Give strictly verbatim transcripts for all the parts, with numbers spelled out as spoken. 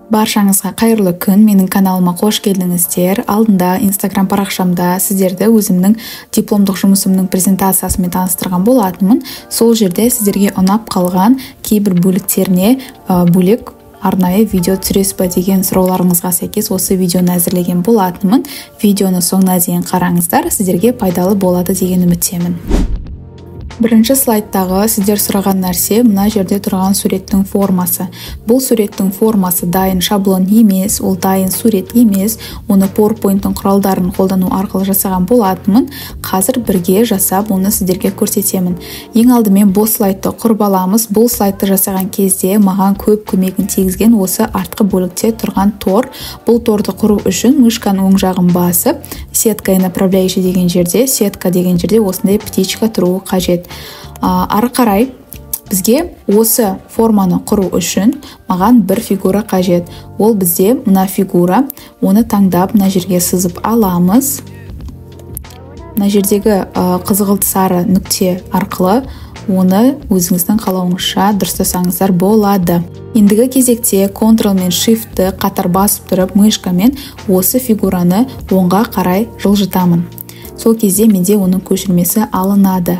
Баршаңызға қайырлы күн, менің каналыма қош келдіңіздер. Алдында Instagram парақшамда сіздерді өзімнің дипломдық жұмысымның презентациясымен таныстырған болатынмын. Сол жерде сіздерге ұнап қалған кейбір бөліктеріне бөлек арнайы видео түсіресіз бе деген сұрауларыңызға сәйкес осы видеоны әзірлеген болатынмын. Видеоны соңына дейін қараңыздар, сіздерге пайдалы болады деген үміттемін. Бірінші слайдтағы сіздер сұраған нәрсе мына жерде тұрған суреттің формасы. Бұл суреттің формасы дайын шаблон емес, ол дайын сурет емес. Оны PowerPoint-тың құралдарын қолдану арқылы жасаған болатынмын. Қазір бірге жасап, оны сіздерге көрсетемін. Ең алдымен бұл слайдты құрып аламыз. Бұл слайдты жасаған кезде маған көп көмегін тигізген осы артқы бөлікте тұрған тор. Бұл торды құру үшін мышканың оң жағын басып, сетка и направляющий деген жерде, сетка деген жерде осындай птичка тұруы қажет. Ары қарай бізге осы форманы құру үшін маған бір фигура қажет. Ол бізде мына фигура. Оны таңдап, мына жерге сызып аламыз. Мына жердегі қызғылт сары нүкте арқылы оны өзіңіздің қалауыңызша дұрыстасаңыздар болады. Ендігі кезекте Ctrl мен Shift-ті қатар басып тұрып, мышкамен осы фигураны оңға қарай жылжытамын. Сол кезде менде оның көшірмесі алынады.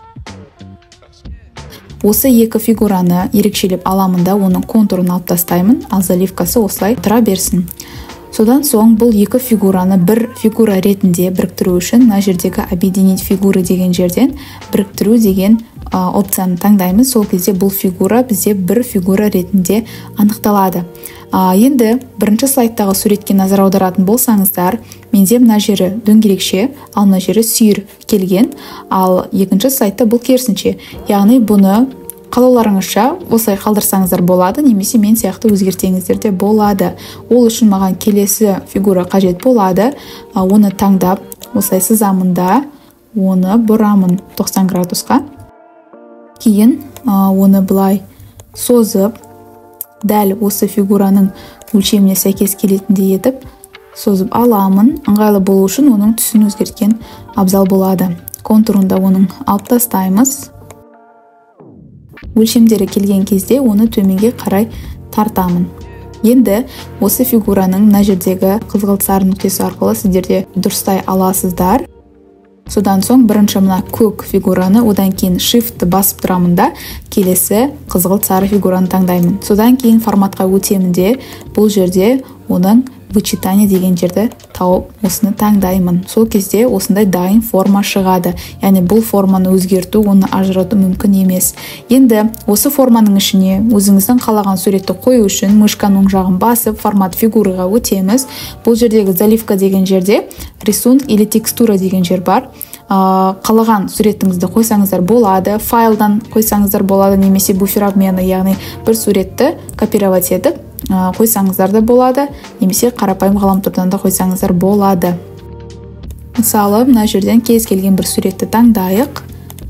Осы екі фигураны ерекшелеп аламын да оның контурын алып тастаймын, ал заливкасы осылай тұра берсін. Содан соң бұл екі фигураны бір фигура ретінде біріктіру үшін мына жердегі объединить фигуры деген жерден біріктіру деген опцияны таңдаймыз. Сол кезде бұл фигура бізде бір фигура ретінде анықталады. Енді бірінші слайдтағы суретке назар аударатын болсаңыздар, менде мына жері дөңгелекше, ал мына жері сүйір келген, ал екінші слайдта бұл керісінше. Яғни бұны қалауларыңызша осылай қалдырсаңыздар болады, немесе мен сияқты өзгертеңіздер де болады. Ол үшін маған келесі фигура қажет болады. Оны таңдап, осылай сызамын да, оны бұрамын тоқсан градусқа. Кейін оны былай созып, дәл осы фигураның өлшеміне сәйкес келетіндей етіп созып аламын. Ыңғайлы болу үшін оның түсін өзгерткен абзал болады. Контурында оның алып тастаймыз. Өлшемдері келген кезде оны төменге қарай тартамын. Енді осы фигураның мына жердегі қызғылт сары нүктесі арқылы сіздерде дұрыстай аласыздар. Содан соң бірінші мына көк фигураны, одан кейін Shift-ті басып тұрамын да, келесі қызғылт сары фигураны таңдаймын. Содан кейін форматқа өтемін де, бұл жерде оның вычитание деген жерді тауып, осыны таңдаймын. Сол кезде осындай дайын форма шығады. Яғни бұл форманы өзгерту, оны ажырату мүмкін емес. Енді осы форманың ішіне өзіңіздің қалаған суретті қою үшін мышканың оң жағын басып, формат фигураға өтеміз. Бұл жердегі заливка деген жерде рисунок или текстура деген жер бар. Қалаған суретіңізді қойсаңыздар болады, файлдан қойсаңыздар болады, немесе буфер обмена, яғни бір суретті копировать етіп қойсаңыздар да болады, немесе қарапайым ғаламтордан да қойсаңыздар болады. Мысалы, мына жерден кез келген бір суретті таңдайық.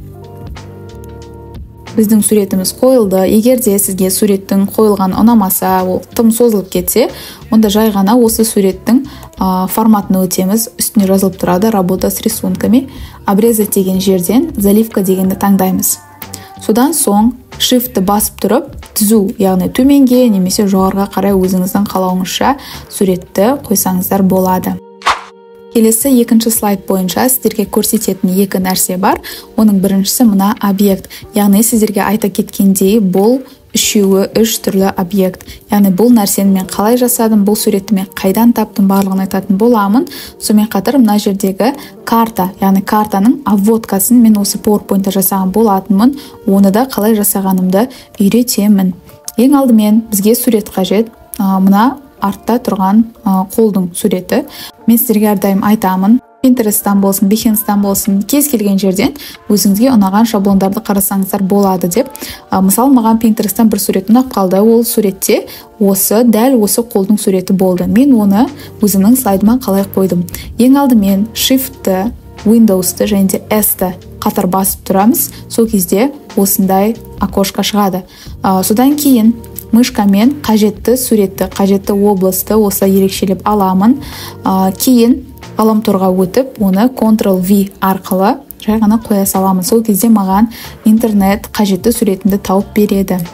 Біздің суретіміз қойылды. Егер де сізге суреттің қойылған ұнамаса, ол тым созылып кетсе, онда жай ғана осы суреттің форматын өтеміз. Үстіне жазылып тұрады работа с рисунками. Обрезать деген жерден заливка дегенді таңдаймыз. Содан соң Shift-ті басып тұрып, түзу, яғни төменге немесе жоғарыға қарай өзіңіздің қалауыңызша суретті қойсаңыздар болады. Келесі екінші слайд бойынша сіздерге көрсететін екі нәрсе бар. Оның біріншісі мына объект. Яғни сіздерге айта кеткендей, бұл үшеуі үш түрлі объект. Яғни бұл нәрсені мен қалай жасадым, бұл суретті мен қайдан таптым, барлығын айтатын боламын. Сонымен қатар мына жердегі карта, яғни картаның обводкасын мен осы PowerPoint-та жасаған болатынмын. Оны да қалай жасағанымды үйретемін. Ең алдымен бізге сурет қажет. Мына артта тұрған қолдың суреті. Мен сіздерге әрдайым айтамын, Pinterest-тан болсын, Behance-тан болсын, кез келген жерден өзіңізге ұнаған шаблондарды қарасаңыздар болады деп. Мысалы, маған Pinterest-тан бір сурет ұнап қалды. Ол суретте осы, дәл осы қолдың суреті болды. Мен оны өзімнің слайдыма қалай қойдым. Ең алдымен Shift-ті, Windows-ті және де S-ті қатар басып тұрамыз. Сол кезде осындай окошқа шығады. Содан кейін мышкамен қажетті суретті, қажетті областы осылай ерекшелеп аламын. Кейін ғаламторға өтіп, оны Ctrl V арқылы жай ғана қоя саламын. Сол кезде маған интернет қажетті суретімді тауып береді.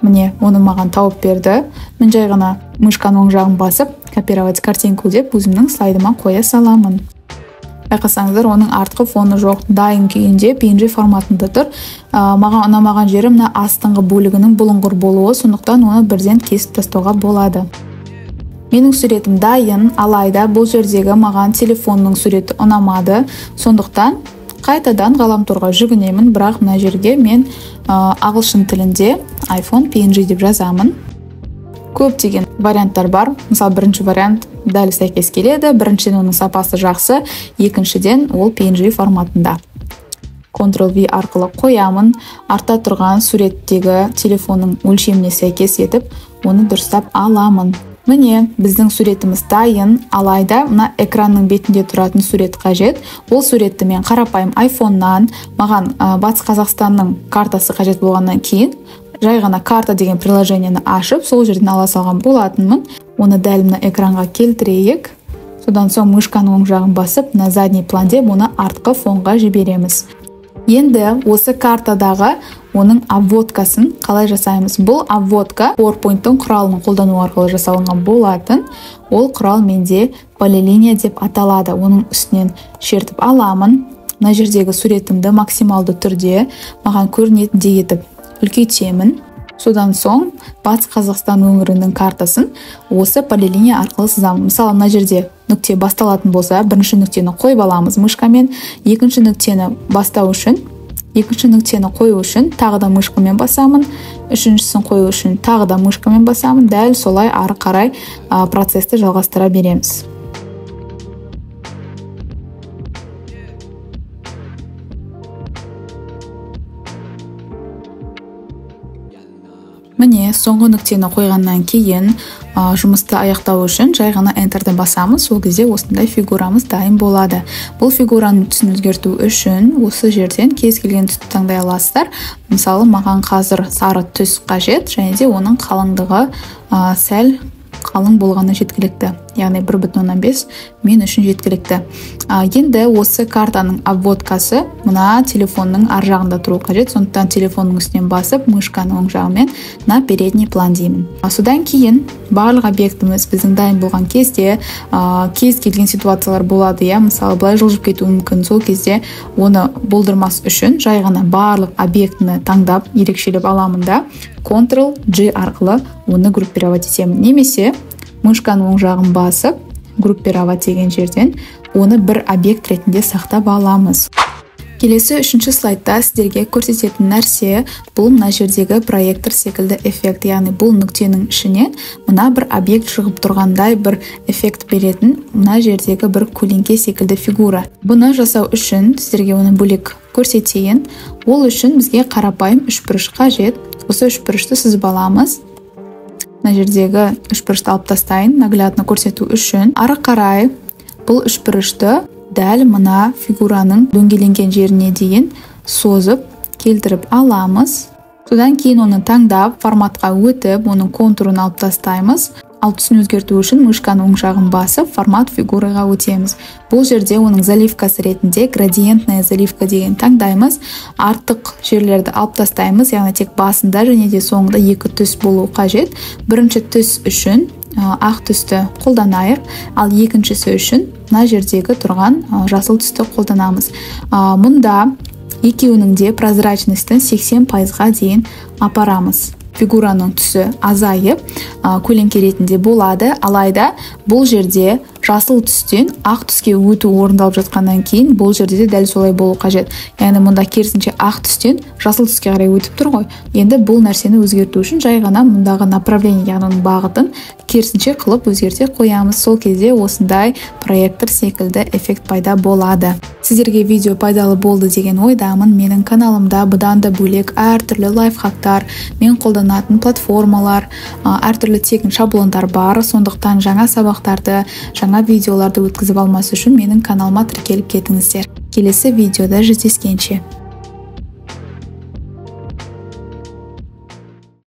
Міне, оны маған тауып берді. Мен жай ғана мышканың оң жағын басып, копировать картинку деп өзімнің слайдыма қоя саламын. Байқасаңыздар, оның артқы фоны жоқ, дайын күйінде пи эн джи форматында тұр. Маған ұнамаған жері мына астыңғы бөлігінің бұлыңғыр болуы, сондықтан оны бірден кесіп тастауға болады. Менің суретім дайын, алайда бұл жердегі маған телефонның суреті ұнамады. Сондықтан қайтадан ғаламторға жүгінемін, бірақ мына жерге мен ағылшын тілінде iPhone пи эн джи деп жазамын. Көптеген варианттар бар. Мысалы, бірінші вариант дәл сәйкес келеді. Біріншіден оның сапасы жақсы, екіншіден ол пи эн джи форматында. контрол ви арқылы қоямын. Артта тұрған суреттегі телефонның өлшеміне сәйкес етіп, оны дұрыстап аламын. Міне, біздің суретіміз дайын, алайда мына экранның бетінде тұратын сурет қажет. Ол суретті мен қарапайым айфоннан, маған Батыс Қазақстанның картасы қажет болғаннан кейін, жай ғана карта деген приложениені ашып, сол жерден ала салған болатынмын. Оны дәл мына экранға келтірейік. Содан соң мышканың оң жағын басып, мына задний план деп оны артқы фонға жібереміз. Енді осы картадағы оның обводкасын қалай жасаймыз? Бұл обводка PowerPoint-тың құралын қолдану арқылы жасалынған болатын. Ол құрал менде полилиния деп аталады. Оның үстінен шертіп аламын. Мына жердегі суретімді максималды түрде маған көрінетіндей етіп үлкейтемін. Содан соң Батыс Қазақстан өңірінің картасын осы полилиния арқылы сызамын. Мысалы, мына жерде нүкте басталатын болса, бірінші нүктені қойып аламыз мышкамен, екінші нүктені бастау үшін, екінші нүктені қою үшін тағы да мышкамен басамын, үшіншісін қою үшін тағы да мышкамен басамын. Дәл солай ары қарай процесті жалғастыра береміз. Міне, соңғы нүктені қойғаннан кейін жұмысты аяқтау үшін жай ғана Enter'ді басамыз. Сол кезде осындай фигурамыз дайын болады. Бұл фигураның түсін өзгерту үшін осы жерден кез келген түсті таңдай аласыздар. Мысалы, маған қазір сары түс қажет, және де оның қалыңдығы сәл қалың болғаны жеткілікті. Яғни бір бүтін оннан бес мен үшін жеткілікті. Енді осы картаның обводкасы мына телефонның ар жағында тұру қажет. Сондықтан телефонның үстінен басып, мышканың оң жағымен на передний план деймін. Содан кейін барлық объектіміз біздің дайын болған кезде кез келген ситуациялар болады. Я, мысалы, былай жылжып кетуі мүмкін. Сол кезде оны болдырмас үшін жай ғана барлық объектіні таңдап, ерекшелеп аламын да контрол джи арқылы оны группировать етемін. Немесе мышканың оң жағын басып, группировать деген жерден оны бір объект ретінде сақтап аламыз. Келесі үшінші слайдта сіздерге көрсететін нәрсе бұл мына жердегі проектор секілді эффект. Яғни бұл нүктенің ішінен мына бір объект шығып тұрғандай бір эффект беретін мына жердегі бір көлеңке секілді фигура. Бұны жасау үшін сіздерге оны бөлек көрсетейін. Ол үшін бізге қарапайым үшбұрыш қажет. Осы үшбұрышты сызып аламыз. Мына жердегі үшбұрышты алып тастайын, наглядно көрсету үшін. Ары қарай бұл үшбұрышты дәл мына фигураның дөңгеленген жеріне дейін созып келтіріп аламыз. Содан кейін оны таңдап, форматқа өтіп, оның контурын алып тастаймыз. Ал түсін өзгерту үшін мышканың оң жағын басып, формат фигураға өтеміз. Бұл жерде оның заливкасы ретінде градиентная заливка деген таңдаймыз. Артық жерлерді алып тастаймыз, яғни тек басында және де соңында екі түс болу қажет. Бірінші түс үшін ақ түсті қолданайық, ал екіншісі үшін мына жердегі тұрған жасыл түсті қолданамыз. Мұнда екеуінің де прозрачностьтің сексен пайызға дейін апарамыз. Фигураның түсі азайып, көлеңке ретінде болады, алайда бұл жерде жасыл түстен ақ түске өту орындалып жатқаннан кейін бұл жерде де дәл солай болу қажет. Яғни мұнда керісінше ақ түстен жасыл түске қарай өтіп тұр ғой. Енді бұл нәрсені өзгерту үшін жай ғана мұндағы направление, яғни бағытын керісінше қылып өзгерте қоямыз. Сол кезде осындай проектор секілді эффект пайда болады. Сіздерге видео пайдалы болды деген ойдамын. Менің каналымда бұдан да бөлек әртүрлі лайфхактар, мен қолданатын платформалар, әртүрлі тегін шаблондар бар. Сондықтан жаңа сабақтарды, жаңа видеоларды өткізіп алмас үшін менің каналыма тіркеліп кетіңіздер. Келесі видеода жүздескенше.